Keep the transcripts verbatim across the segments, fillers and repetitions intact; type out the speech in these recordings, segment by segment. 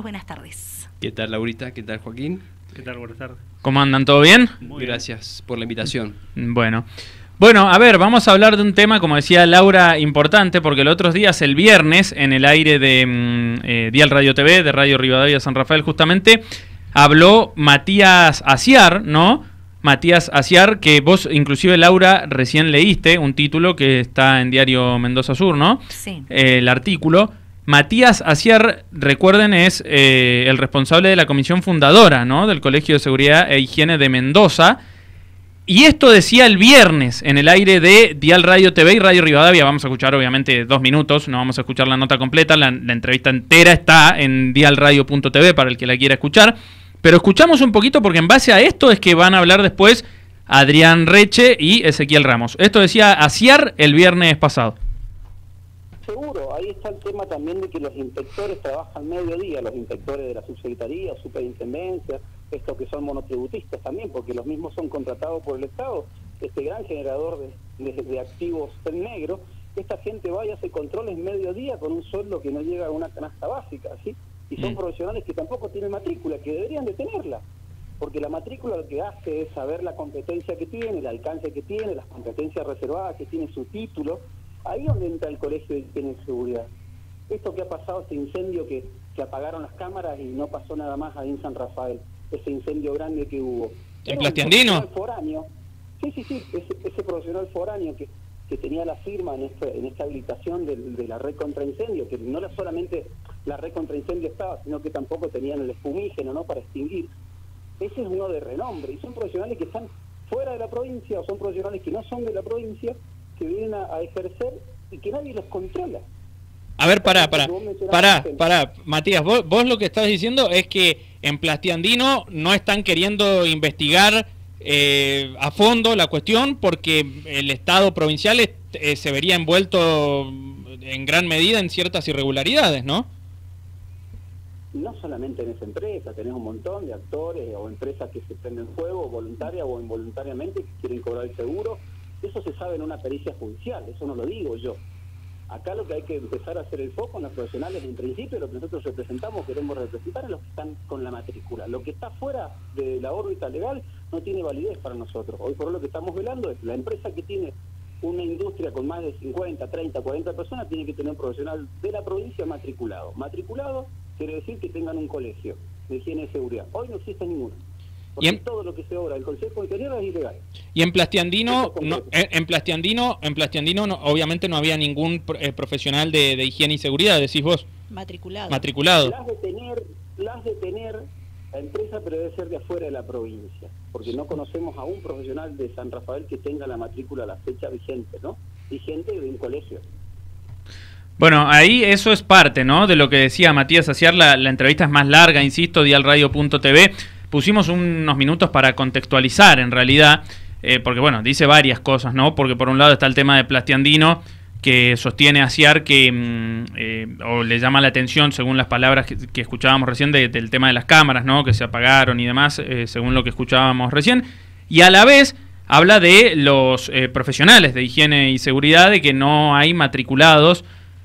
buenas tardes. ¿Qué tal, Laurita? ¿Qué tal, Joaquín? ¿Qué tal? Buenas tardes. ¿Cómo andan? ¿Todo bien? Muy Gracias bien. por la invitación. Bueno. Bueno, a ver, vamos a hablar de un tema, como decía Laura, importante, porque los otros días, el viernes, en el aire de eh, Dial Radio T V, de Radio Rivadavia San Rafael, justamente, habló Matías Aciar, ¿no? Matías Aciar, que vos, inclusive, Laura, recién leíste un título que está en Diario Mendoza Sur, ¿no? Sí. Eh, el artículo. Matías Aciar, recuerden, es eh, el responsable de la comisión fundadora, ¿no? Del Colegio de Seguridad e Higiene de Mendoza. Y esto decía el viernes en el aire de Dial Radio T V y Radio Rivadavia. Vamos a escuchar obviamente dos minutos, no vamos a escuchar la nota completa, la, la entrevista entera está en dial radio punto t v para el que la quiera escuchar. Pero escuchamos un poquito porque en base a esto es que van a hablar después Adrián Reche y Ezequiel Ramos. Esto decía Aciar el viernes pasado. Seguro, ahí está el tema también de que los inspectores trabajan mediodía, los inspectores de la subsecretaría, superintendencia, estos que son monotributistas también, porque los mismos son contratados por el Estado, este gran generador de, de, de activos en negro. Esta gente va y hace controles mediodía con un sueldo que no llega a una canasta básica, ¿sí? Y son mm. profesionales que tampoco tienen matrícula, que deberían de tenerla, porque la matrícula lo que hace es saber la competencia que tiene, el alcance que tiene, las competencias reservadas que tiene su título. Ahí es donde entra el Colegio de Higiene y Seguridad. Esto que ha pasado, este incendio que, que apagaron las cámaras y no pasó nada más ahí en San Rafael, ese incendio grande que hubo. ¿En Plastiandino? Foráneo. Sí, sí, sí, ese, ese profesional foráneo que, que tenía la firma en, este, en esta habilitación de, de la red contra incendio, que no era solamente la red contra incendio estaba, sino que tampoco tenían el espumígeno, ¿no?, para extinguir. Ese es uno de renombre, y son profesionales que están fuera de la provincia, o son profesionales que no son de la provincia, que vienen a, a ejercer y que nadie los controla. A ver, pará, pará, pará, pará, Matías, vos, vos lo que estás diciendo es que en Plastiandino no están queriendo investigar eh, a fondo la cuestión porque el Estado provincial eh, se vería envuelto en gran medida en ciertas irregularidades, ¿no? No solamente en esa empresa, tenés un montón de actores o empresas que se prenden fuego voluntaria o involuntariamente que quieren cobrar el seguro. Eso se sabe en una pericia judicial, eso no lo digo yo. Acá lo que hay que empezar a hacer el foco en los profesionales, en principio lo que nosotros representamos, queremos representar a los que están con la matrícula. Lo que está fuera de la órbita legal no tiene validez para nosotros. Hoy por hoy lo que estamos velando es la empresa que tiene una industria con más de cincuenta, treinta, cuarenta personas, tiene que tener un profesional de la provincia matriculado. Matriculado quiere decir que tengan un colegio de higiene y seguridad. Hoy no existe ninguno. Porque en, todo lo que se obra del Consejo de Interior es ilegal. Y en Plastiandino, no, en, en Plastiandino, en Plastiandino no, obviamente no había ningún eh, profesional de, de higiene y seguridad, decís vos. Matriculado. Matriculado. Las de tener, las de tener la empresa, pero debe ser de afuera de la provincia, porque no conocemos a un profesional de San Rafael que tenga la matrícula a la fecha vigente, ¿no? Vigente de un colegio. Bueno, ahí eso es parte, ¿no?, de lo que decía Matías Aciar. La, la entrevista es más larga, insisto, dial radio punto t v. Pusimos unos minutos para contextualizar, en realidad, eh, porque, bueno, dice varias cosas, ¿no? Porque por un lado está el tema de Plastiandino, que sostiene Aciar que, mm, eh, o le llama la atención, según las palabras que, que escuchábamos recién, de, del tema de las cámaras, ¿no?, que se apagaron y demás, eh, según lo que escuchábamos recién. Y a la vez habla de los eh, profesionales de higiene y seguridad, de que no hay matriculados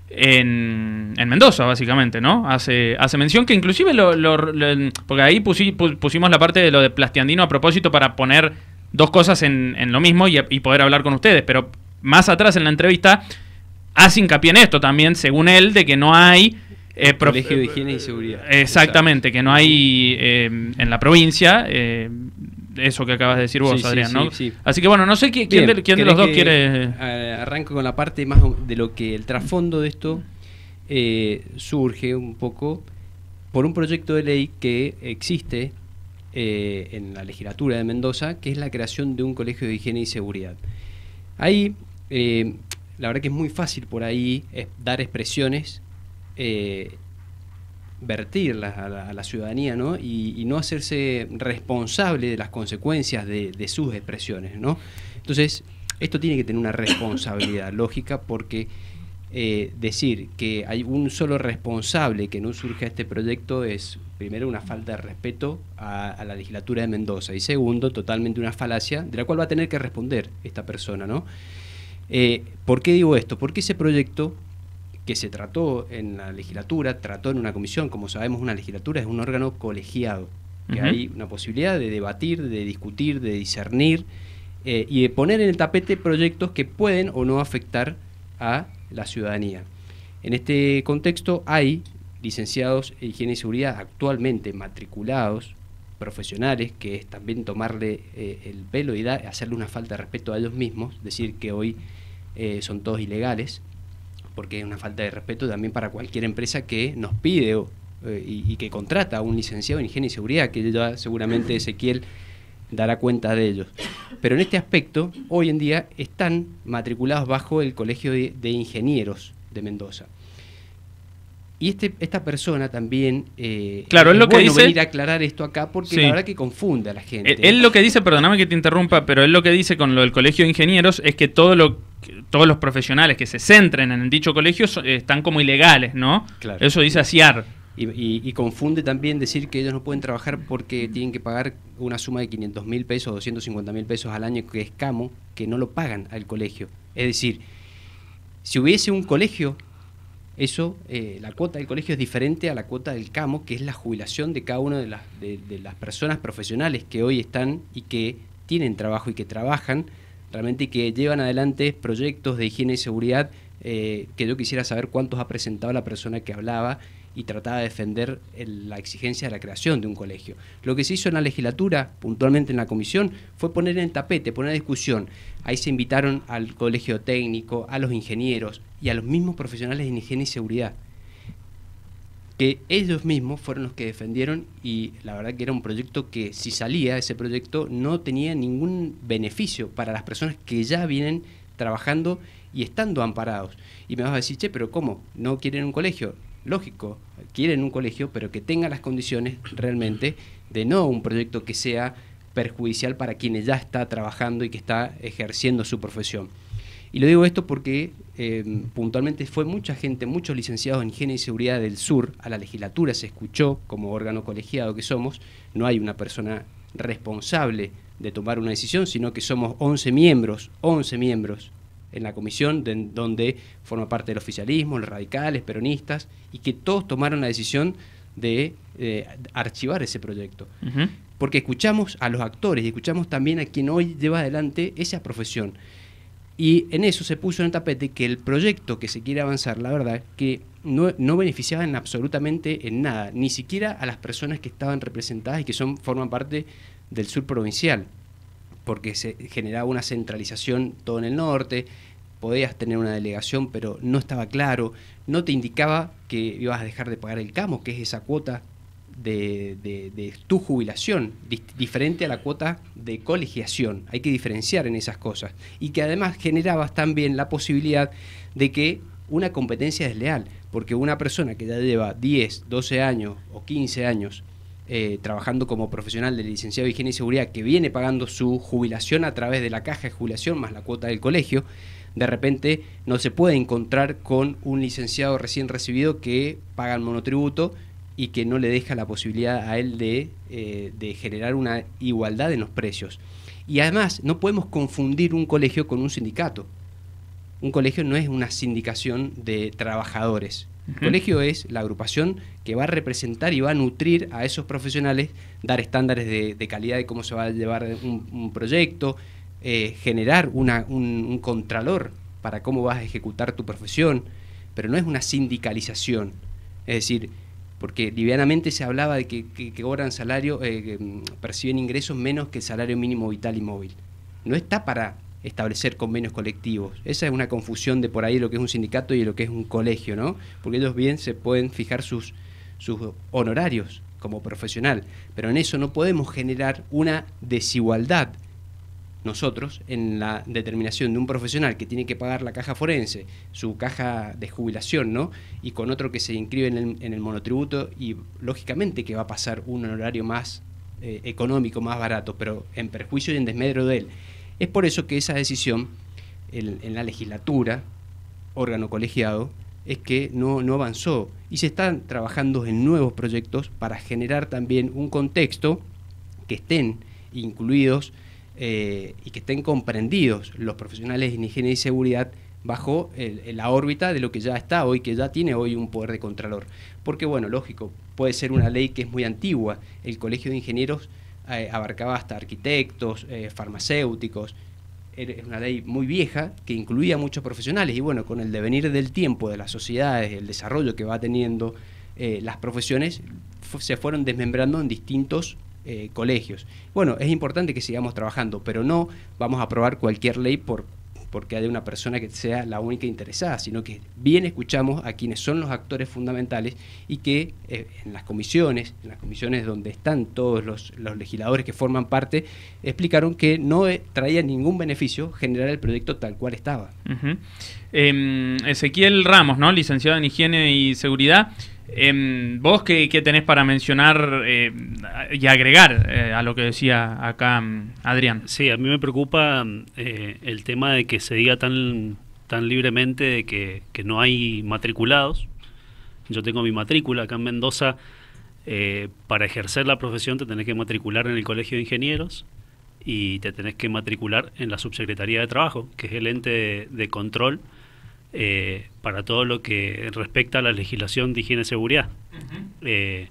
En, en Mendoza, básicamente, ¿no? Hace, hace mención que inclusive lo, lo, lo porque ahí pusi, pusimos la parte de lo de Plastiandino a propósito para poner dos cosas en, en lo mismo y, y poder hablar con ustedes, pero más atrás en la entrevista hace hincapié en esto también, según él, de que no hay eh, Colegio de Higiene y Seguridad. Exactamente, Exacto. que no hay eh, en la provincia eh, eso que acabas de decir vos, sí, Adrián, sí, ¿no? Sí, sí. Así que bueno, no sé quién, Bien, de, quién de los dos quiere... Arranco con la parte más de lo que el trasfondo de esto eh, surge un poco por un proyecto de ley que existe eh, en la legislatura de Mendoza, que es la creación de un colegio de higiene y seguridad. Ahí, eh, la verdad que es muy fácil por ahí es dar expresiones, eh, vertirlas a la, a la ciudadanía, ¿no? Y, y no hacerse responsable de las consecuencias de, de sus expresiones, ¿no? Entonces, esto tiene que tener una responsabilidad lógica, porque eh, decir que hay un solo responsable que no surja este proyecto es, primero, una falta de respeto a, a la legislatura de Mendoza, y segundo, totalmente una falacia de la cual va a tener que responder esta persona, ¿no? Eh, ¿Por qué digo esto? Porque ese proyecto que se trató en la legislatura, trató en una comisión. Como sabemos, una legislatura es un órgano colegiado, que uh-huh. hay una posibilidad de debatir, de discutir, de discernir eh, y de poner en el tapete proyectos que pueden o no afectar a la ciudadanía. En este contexto hay licenciados en higiene y seguridad actualmente matriculados, profesionales, que es también tomarle eh, el pelo y da, hacerle una falta de respeto a ellos mismos, decir que hoy eh, son todos ilegales, porque es una falta de respeto también para cualquier empresa que nos pide eh, y, y que contrata a un licenciado en higiene y seguridad, que ya seguramente Ezequiel dará cuenta de ellos. Pero en este aspecto, hoy en día están matriculados bajo el Colegio de, de Ingenieros de Mendoza. Y este, esta persona también, eh, claro, es lo que bueno dice, venir a aclarar esto acá porque sí. la verdad que confunde a la gente. Él, él lo que dice, perdóname que te interrumpa, pero él lo que dice con lo del Colegio de Ingenieros es que todo lo, todos los profesionales que se centren en dicho colegio son, están como ilegales, ¿no? Claro. Eso dice Aciar. Y, y, y confunde también decir que ellos no pueden trabajar porque tienen que pagar una suma de quinientos mil pesos, doscientos cincuenta mil pesos al año, que es camo, que no lo pagan al colegio. Es decir, si hubiese un colegio, eso, eh, la cuota del colegio es diferente a la cuota del camo, que es la jubilación de cada una de las, de, de las personas profesionales que hoy están y que tienen trabajo y que trabajan realmente y que llevan adelante proyectos de higiene y seguridad, eh, que yo quisiera saber cuántos ha presentado la persona que hablaba y trataba de defender el, la exigencia de la creación de un colegio. Lo que se hizo en la legislatura, puntualmente en la comisión, fue poner en el tapete, poner en discusión. Ahí se invitaron al colegio técnico, a los ingenieros y a los mismos profesionales en higiene y seguridad, que ellos mismos fueron los que defendieron, y la verdad que era un proyecto que, si salía ese proyecto, no tenía ningún beneficio para las personas que ya vienen trabajando y estando amparados. Y me vas a decir, che, pero ¿cómo? ¿No quieren un colegio? Lógico, quieren un colegio, pero que tenga las condiciones realmente de no un proyecto que sea perjudicial para quienes ya está trabajando y que está ejerciendo su profesión. Y lo digo esto porque eh, puntualmente fue mucha gente, muchos licenciados en higiene y seguridad del sur a la legislatura, se escuchó como órgano colegiado que somos, no hay una persona responsable de tomar una decisión, sino que somos once miembros, once miembros en la comisión de, donde forma parte del oficialismo, los radicales, peronistas, y que todos tomaron la decisión de eh, archivar ese proyecto. Uh-huh. Porque escuchamos a los actores y escuchamos también a quien hoy lleva adelante esa profesión. Y en eso se puso en el tapete que el proyecto que se quiere avanzar, la verdad, que no, no beneficiaba en absolutamente en nada, ni siquiera a las personas que estaban representadas y que son forman parte del sur provincial, porque se generaba una centralización todo en el norte, podías tener una delegación, pero no estaba claro, no te indicaba que ibas a dejar de pagar el camo, que es esa cuota de, de, de tu jubilación, di- diferente a la cuota de colegiación. Hay que diferenciar en esas cosas. Y que además generabas también la posibilidad de que una competencia desleal, porque una persona que ya lleva diez, doce años o quince años Eh, trabajando como profesional de licenciado de higiene y seguridad, que viene pagando su jubilación a través de la caja de jubilación más la cuota del colegio, de repente no se puede encontrar con un licenciado recién recibido que paga el monotributo y que no le deja la posibilidad a él de, eh, de generar una igualdad en los precios. Y además no podemos confundir un colegio con un sindicato. Un colegio no es una sindicación de trabajadores. El uh-huh. colegio es la agrupación que va a representar y va a nutrir a esos profesionales, dar estándares de, de calidad de cómo se va a llevar un, un proyecto, eh, generar una, un, un contralor para cómo vas a ejecutar tu profesión, pero no es una sindicalización. Es decir, porque livianamente se hablaba de que, que, que cobran salario, eh, que perciben ingresos menos que el salario mínimo vital y móvil. No está para establecer convenios colectivos. Esa es una confusión de por ahí lo que es un sindicato y lo que es un colegio, ¿no? Porque ellos bien se pueden fijar sus, sus honorarios como profesional, pero en eso no podemos generar una desigualdad nosotros en la determinación de un profesional que tiene que pagar la caja forense, su caja de jubilación, ¿no? Y con otro que se inscribe en el, en el monotributo, y lógicamente que va a pasar un honorario más eh, económico, más barato, pero en perjuicio y en desmedro de él. Es por eso que esa decisión en, en la legislatura, órgano colegiado, es que no, no avanzó, y se están trabajando en nuevos proyectos para generar también un contexto que estén incluidos eh, y que estén comprendidos los profesionales en higiene y seguridad bajo el, la órbita de lo que ya está hoy, que ya tiene hoy un poder de contralor. Porque, bueno, lógico, puede ser una ley que es muy antigua. El Colegio de Ingenieros eh, abarcaba hasta arquitectos, eh, farmacéuticos. Es una ley muy vieja que incluía a muchos profesionales y, bueno, con el devenir del tiempo, de las sociedades, el desarrollo que va teniendo eh, las profesiones, se fueron desmembrando en distintos eh, colegios. Bueno, es importante que sigamos trabajando, pero no vamos a aprobar cualquier ley por porque haya una persona que sea la única interesada, sino que bien escuchamos a quienes son los actores fundamentales y que eh, en las comisiones, en las comisiones donde están todos los, los legisladores que forman parte, explicaron que no eh, traía ningún beneficio generar el proyecto tal cual estaba. Uh-huh. eh, Ezequiel Ramos, ¿no? Licenciado en Higiene y Seguridad. Eh, ¿Vos qué, qué tenés para mencionar eh, y agregar eh, a lo que decía acá Adrián? Sí, a mí me preocupa eh, el tema de que se diga tan, tan libremente de que, que no hay matriculados. Yo tengo mi matrícula acá en Mendoza. Eh, para ejercer la profesión te tenés que matricular en el Colegio de Ingenieros y te tenés que matricular en la Subsecretaría de Trabajo, que es el ente de, de control Eh, para todo lo que respecta a la legislación de higiene y seguridad. Uh-huh. eh,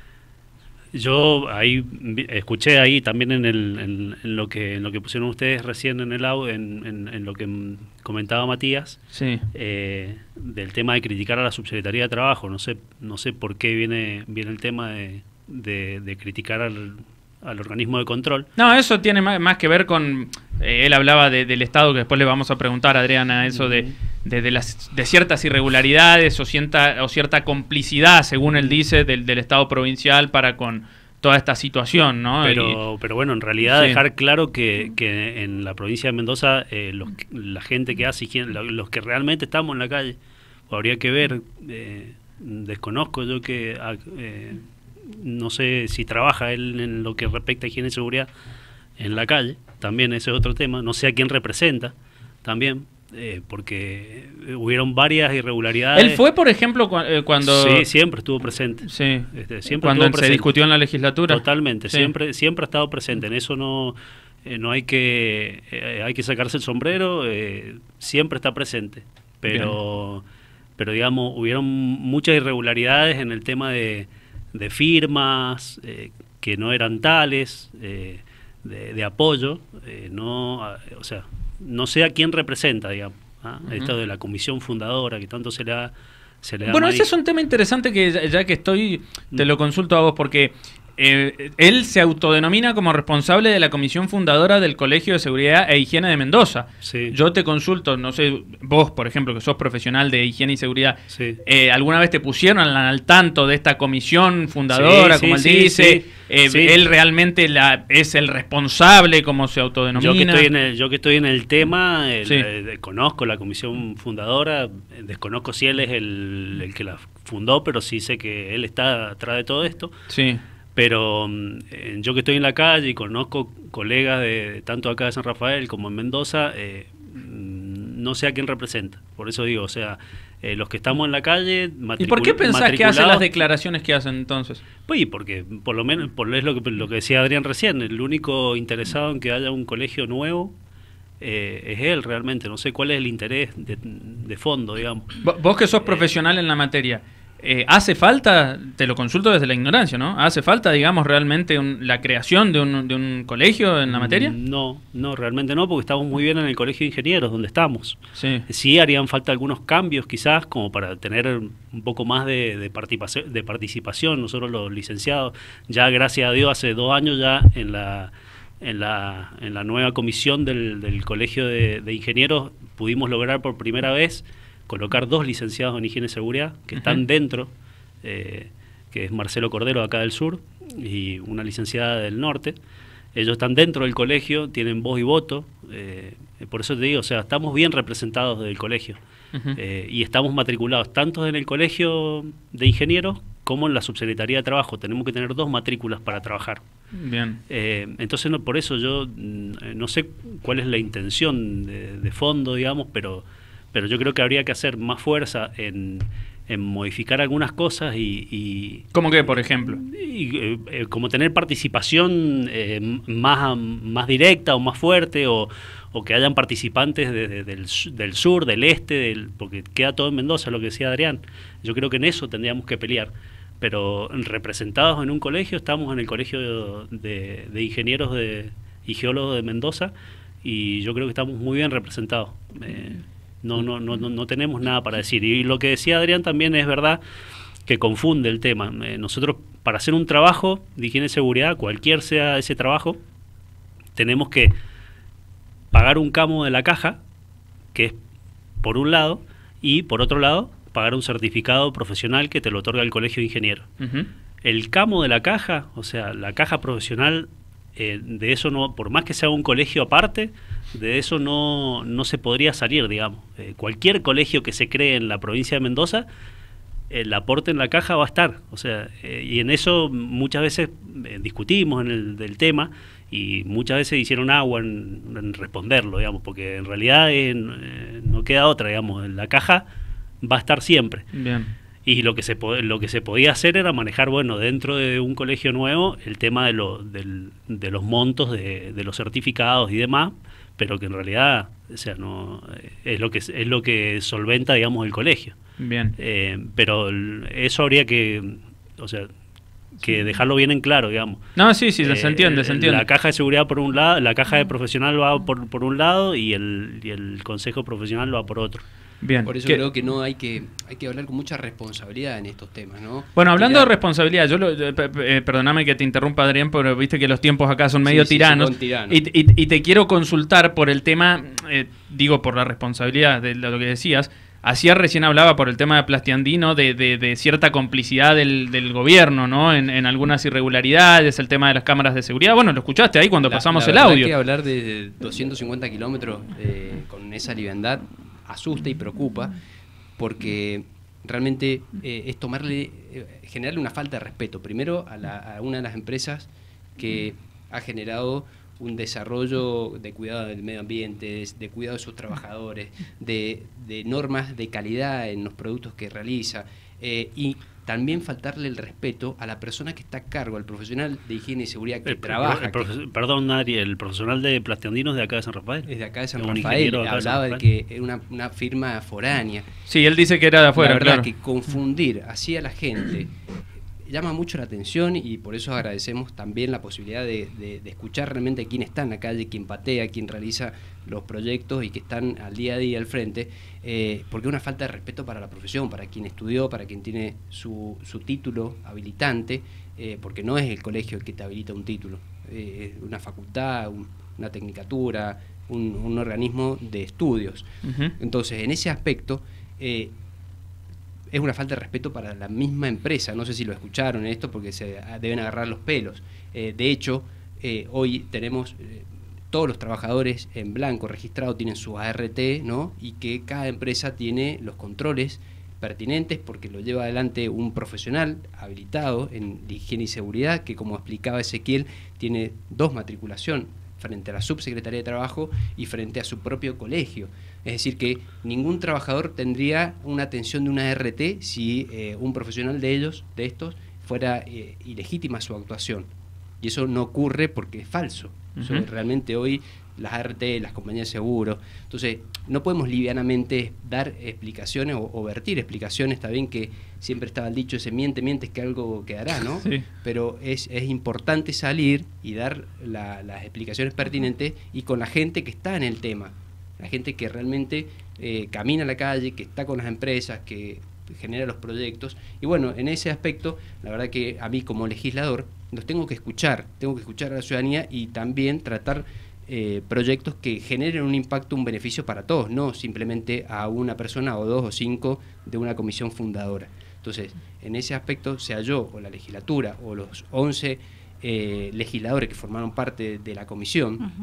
yo ahí escuché ahí también en, el, en, en lo que en lo que pusieron ustedes recién en el audio, en, en, en lo que comentaba Matías, sí. eh, del tema de criticar a la Subsecretaría de Trabajo. No sé no sé por qué viene viene el tema de, de, de criticar al al organismo de control. No, eso tiene más, más que ver con... Eh, él hablaba de, del Estado, que después le vamos a preguntar a Adriana eso de, de, de, las, de ciertas irregularidades o cierta, o cierta complicidad, según él dice, del, del Estado provincial para con toda esta situación, ¿no? Pero, y, pero bueno, en realidad sí. dejar claro que, que en la provincia de Mendoza eh, los, la gente que hace higiene, los que realmente estamos en la calle, habría que ver, eh, desconozco yo que... Eh, no sé si trabaja él en lo que respecta a higiene y seguridad en la calle, también ese es otro tema, no sé a quién representa también, eh, porque hubieron varias irregularidades. ¿Él fue, por ejemplo, cu eh, cuando...? Sí, siempre estuvo presente. Sí, este, siempre cuando estuvo se presente. discutió en la legislatura. Totalmente, sí. siempre siempre ha estado presente, en eso no, eh, no hay que eh, hay que sacarse el sombrero, eh, siempre está presente, pero, pero digamos, hubieron muchas irregularidades en el tema de de firmas eh, que no eran tales, eh, de, de apoyo, eh, no, o sea, no sé a quién representa, digamos, ¿ah? Uh-huh. Esto de la comisión fundadora que tanto se le da, se le da bueno, maíz. ese es un tema interesante que ya, ya que estoy, te lo consulto a vos, porque eh, él se autodenomina como responsable de la comisión fundadora del Colegio de Seguridad e Higiene de Mendoza. Sí. Yo te consulto, no sé, vos, por ejemplo, que sos profesional de higiene y seguridad, sí. eh, ¿alguna vez te pusieron al, al tanto de esta comisión fundadora, sí, como sí, él sí, dice? sí. Eh, Sí. ¿Él realmente la, es el responsable, como se autodenomina? Yo que estoy en el, yo que estoy en el tema, el, Sí. eh, conozco la comisión fundadora, eh, desconozco si él es el, el que la fundó, pero sí sé que él está atrás de todo esto. Sí. Pero eh, yo que estoy en la calle y conozco colegas de tanto acá de San Rafael como en Mendoza, eh, no sé a quién representa. Por eso digo, o sea, eh, los que estamos en la calle... ¿Y por qué pensás que hacen las declaraciones que hacen entonces? Pues porque por lo menos, por es lo que, lo que decía Adrián recién, el único interesado en que haya un colegio nuevo eh, es él realmente. No sé cuál es el interés de, de fondo, digamos. Vos que sos profesional en la materia, Eh, ¿hace falta, te lo consulto desde la ignorancia, ¿no? ¿Hace falta, digamos, realmente un, la creación de un, de un colegio en la materia? No, no, realmente no, porque estamos muy bien en el Colegio de Ingenieros, donde estamos. Sí. Sí harían falta algunos cambios quizás, como para tener un poco más de, de, participación, de participación. Nosotros los licenciados, ya gracias a Dios, hace dos años ya en la, en la, en la nueva comisión del, del Colegio de, de Ingenieros pudimos lograr por primera vez colocar dos licenciados en higiene y seguridad que están uh-huh. dentro, eh, que es Marcelo Cordero acá del sur y una licenciada del norte. Ellos están dentro del colegio, tienen voz y voto, eh, por eso te digo, o sea, estamos bien representados del colegio uh-huh. eh, y estamos matriculados tanto en el colegio de ingenieros como en la Subsecretaría de Trabajo. Tenemos que tener dos matrículas para trabajar. Bien. Eh, entonces, no, por eso yo no sé cuál es la intención de, de fondo, digamos, pero... pero yo creo que habría que hacer más fuerza en, en modificar algunas cosas y... y ¿Cómo qué, por ejemplo? Y, eh, eh, como tener participación eh, más, más directa o más fuerte, o, o que hayan participantes de, de, del, del sur, del este, del, porque queda todo en Mendoza, lo que decía Adrián. Yo creo que en eso tendríamos que pelear. Pero representados en un colegio, estamos en el Colegio de, de, de Ingenieros de, y Geólogos de Mendoza, y yo creo que estamos muy bien representados. Eh, no, no, no, no tenemos nada para decir. Y lo que decía Adrián también es verdad, que confunde el tema. Eh, nosotros, para hacer un trabajo de higiene y seguridad, cualquier sea ese trabajo, tenemos que pagar un camo de la caja, que es por un lado, y por otro lado, pagar un certificado profesional que te lo otorga el Colegio de Ingenieros. Uh-huh. El camo de la caja, o sea, la caja profesional, eh, de eso no, por más que sea un colegio aparte, de eso no, no se podría salir, digamos. Eh, cualquier colegio que se cree en la provincia de Mendoza, el aporte en la caja va a estar. O sea, eh, y en eso muchas veces eh, discutimos en el del tema, y muchas veces hicieron agua en, en responderlo, digamos, porque en realidad eh, no queda otra, digamos. La caja va a estar siempre. Bien. Y lo que se lo que se podía hacer era manejar, bueno, dentro de un colegio nuevo, el tema de, lo, del, de los montos de, de los certificados y demás, pero que en realidad, o sea, no es lo que es lo que solventa, digamos, el colegio. Bien. Eh, pero eso habría que, o sea, que dejarlo bien en claro, digamos. No, sí, sí, se eh, entiende, se entiende. La caja de seguridad por un lado, la caja de profesional va por, por un lado, y el, y el consejo profesional va por otro. Bien. Por eso ¿Qué? creo que no hay que hay que hablar con mucha responsabilidad en estos temas, ¿no? Bueno, hablando Tirar... de responsabilidad, yo lo, eh, eh, perdóname que te interrumpa, Adrián, pero viste que los tiempos acá son medio sí, tiranos. Sí, son tiranos. Y, y, y te quiero consultar por el tema, eh, digo, por la responsabilidad de lo que decías. Aciar recién hablaba por el tema de Plastiandino de, de, de cierta complicidad del, del gobierno, ¿no? En, en algunas irregularidades, el tema de las cámaras de seguridad. Bueno, lo escuchaste ahí cuando la, pasamos la el audio. Hay que hablar de doscientos cincuenta kilómetros eh, con esa liviandad asusta y preocupa, porque realmente eh, es tomarle, eh, generarle una falta de respeto, primero a, la, a una de las empresas que ha generado un desarrollo de cuidado del medio ambiente, de, de cuidado de sus trabajadores, de, de normas de calidad en los productos que realiza, eh, y también faltarle el respeto a la persona que está a cargo, al profesional de higiene y seguridad que el, trabaja. El, el, que, perdón, Nari, el profesional de Plastiandino es de acá de San Rafael. Es de acá de San Rafael, hablaba de, San Rafael. de que era una, una firma foránea. Sí, él dice que era de afuera, la verdad, claro. que confundir así a la gente llama mucho la atención, y por eso agradecemos también la posibilidad de, de, de escuchar realmente quién está en la calle, quién patea, quién realiza los proyectos y que están al día a día al frente, eh, porque es una falta de respeto para la profesión, para quien estudió, para quien tiene su, su título habilitante, eh, porque no es el colegio el que te habilita un título, eh, es una facultad, un, una tecnicatura, un, un organismo de estudios. Uh-huh. Entonces, en ese aspecto, eh, es una falta de respeto para la misma empresa. No sé si lo escucharon esto, porque se deben agarrar los pelos. Eh, de hecho, eh, hoy tenemos eh, todos los trabajadores en blanco registrados, tienen su A R T, ¿no? Y que cada empresa tiene los controles pertinentes, porque lo lleva adelante un profesional habilitado en higiene y seguridad, que, como explicaba Ezequiel, tiene dos matriculación frente a la Subsecretaría de Trabajo y frente a su propio colegio. Es decir, que ningún trabajador tendría una atención de una A R T si eh, un profesional de ellos, de estos, fuera eh, ilegítima su actuación. Y eso no ocurre porque es falso. Uh-huh. Eso, realmente hoy las A R T, las compañías de seguro, entonces no podemos livianamente dar explicaciones o, o vertir explicaciones. Está bien que siempre estaba el dicho ese miente, mientes que algo quedará, ¿no? Sí. Pero es, es importante salir y dar la, las explicaciones pertinentes, y con la gente que está en el tema, la gente que realmente eh, camina a la calle, que está con las empresas, que genera los proyectos. Y bueno, en ese aspecto, la verdad que a mí como legislador los tengo que escuchar, tengo que escuchar a la ciudadanía y también tratar eh, proyectos que generen un impacto, un beneficio para todos, no simplemente a una persona o dos o cinco de una comisión fundadora. Entonces, en ese aspecto, sea yo o la legislatura o los once eh, legisladores que formaron parte de la comisión, uh-huh.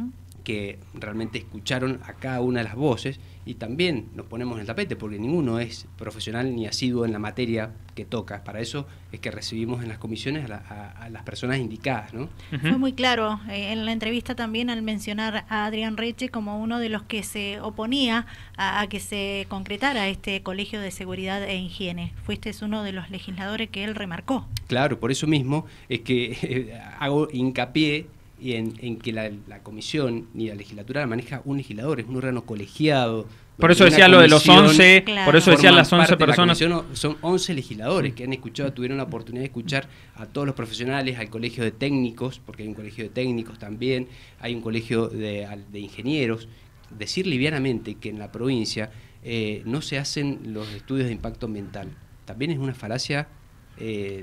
que realmente escucharon a cada una de las voces y también nos ponemos en el tapete porque ninguno es profesional ni asiduo en la materia que toca. Para eso es que recibimos en las comisiones a, la, a, a las personas indicadas, ¿no? Uh-huh. Fue muy claro eh, en la entrevista también al mencionar a Adrián Reche como uno de los que se oponía a, a que se concretara este Colegio de Seguridad e Higiene. Fuiste uno de los legisladores que él remarcó. Claro, por eso mismo es que eh, hago hincapié y en, en que la, la comisión ni la legislatura la maneja un legislador, es un órgano colegiado. Por eso decía lo de los once, claro. Por eso decían las once personas. Son once legisladores que han escuchado, tuvieron la oportunidad de escuchar a todos los profesionales, al colegio de técnicos, porque hay un colegio de técnicos también, hay un colegio de, de ingenieros. Decir livianamente que en la provincia eh, no se hacen los estudios de impacto ambiental, también es una falacia. Eh,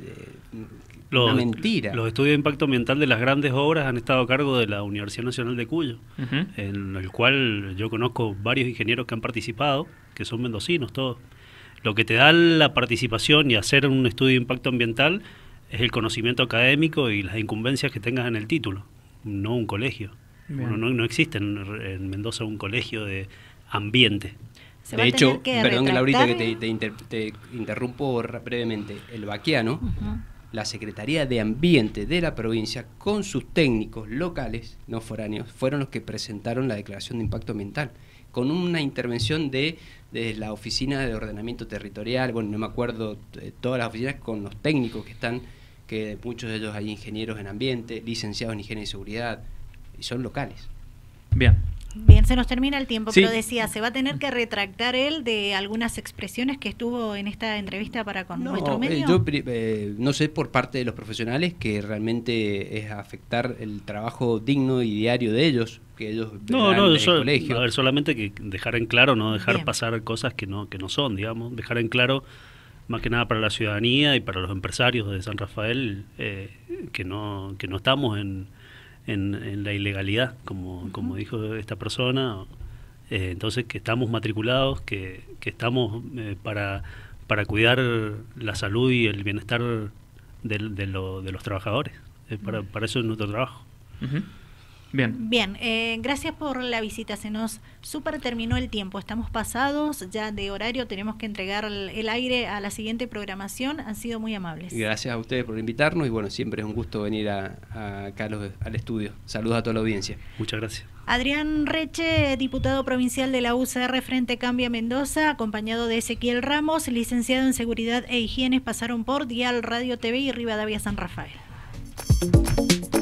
los, una mentira. Los estudios de impacto ambiental de las grandes obras han estado a cargo de la Universidad Nacional de Cuyo, uh-huh. en el cual yo conozco varios ingenieros que han participado, que son mendocinos todos. Lo que te da la participación y hacer un estudio de impacto ambiental es el conocimiento académico y las incumbencias que tengas en el título, no un colegio. Bueno, no, no existe en, en Mendoza un colegio de ambiente. De hecho, perdón Laurita que te, te, inter, te interrumpo brevemente, el Baquiano, uh-huh. la Secretaría de Ambiente de la provincia con sus técnicos locales, no foráneos, fueron los que presentaron la declaración de impacto ambiental, con una intervención de, de la Oficina de Ordenamiento Territorial, bueno, no me acuerdo, de todas las oficinas con los técnicos que están, que muchos de ellos hay ingenieros en ambiente, licenciados en higiene y seguridad, y son locales. Bien. Bien, se nos termina el tiempo, sí. Pero decía, ¿se va a tener que retractar él de algunas expresiones que estuvo en esta entrevista para con no, nuestro medio? Eh, yo eh, no sé por parte de los profesionales que realmente es afectar el trabajo digno y diario de ellos, que ellos no, no, del yo, colegio. A ver, solamente que dejar en claro, no dejar Bien. pasar cosas que no, que no son, digamos, dejar en claro más que nada para la ciudadanía y para los empresarios de San Rafael eh, que no, que no estamos en En, en la ilegalidad, como, uh-huh. como dijo esta persona, eh, entonces que estamos matriculados, que, que estamos eh, para, para cuidar la salud y el bienestar de, de, lo, de los trabajadores, eh, para, para eso es nuestro trabajo. Uh-huh. Bien. Bien, eh, gracias por la visita, se nos súper terminó el tiempo, estamos pasados ya de horario, tenemos que entregar el, el aire a la siguiente programación, han sido muy amables. Gracias a ustedes por invitarnos y bueno, siempre es un gusto venir a, a acá los, al estudio. Saludos a toda la audiencia. Muchas gracias. Adrián Reche, diputado provincial de la U C R Frente Cambia Mendoza, acompañado de Ezequiel Ramos, licenciado en Seguridad e Higiene, pasaron por Dial Radio T V y Rivadavia San Rafael.